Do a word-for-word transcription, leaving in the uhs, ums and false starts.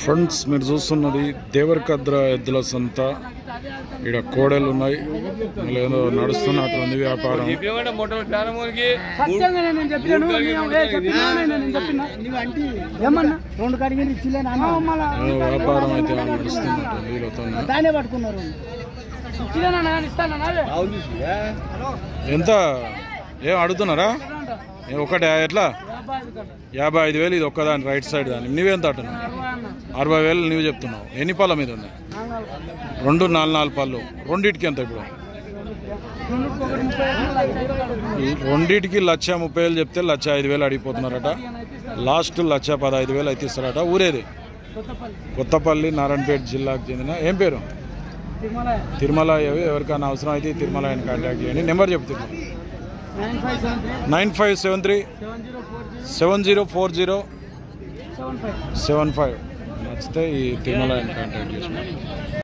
Friends మీరు చూస్తున్నది దేవరకద్ర ఎద్దుల సంత. ఇక్కడ కోడలు ఉన్నాయి, ఏదో నడుస్తున్నట్టుంది వ్యాపారం. వ్యాపారం అయితే నడుస్తున్నట్టుంది వీళ్ళతో. ఎంత ఏం అడుగుతున్నారా? ఒకటే ఎట్లా? యాభై ఐదు వేలు ఇది ఒక్కదాని రైట్ సైడ్ దాన్ని. నువ్వెంత అంటున్నావు? అరవై వేలు నువ్వు చెప్తున్నావు. ఎన్ని పళ్ళ మీద ఉన్నాయి? రెండు నాలుగు నాలుగు పళ్ళు. రెండింటికి ఎంత ఇప్పుడు? రెండింటికి లక్ష ముప్పై వేలు చెప్తే లక్ష ఐదు వేలు అడిగిపోతున్నారట. లాస్ట్ లక్ష పదహైదు వేలు అయితే ఇస్తారట. ఊరేది కొత్తపల్లి, నారాయణపేట జిల్లాకు చెందిన. ఏం పేరు? తిరుమల. ఎవరికైనా అవసరం అయితే తిరుమల ఆయన కాంటాక్ట్ చేయండి. నెంబర్ చెప్తున్నా nine five seven three seven zero four zero seven five. నచ్చితే ఈ తిరుమల ఆయన కాంటాక్ట్ చేసిన.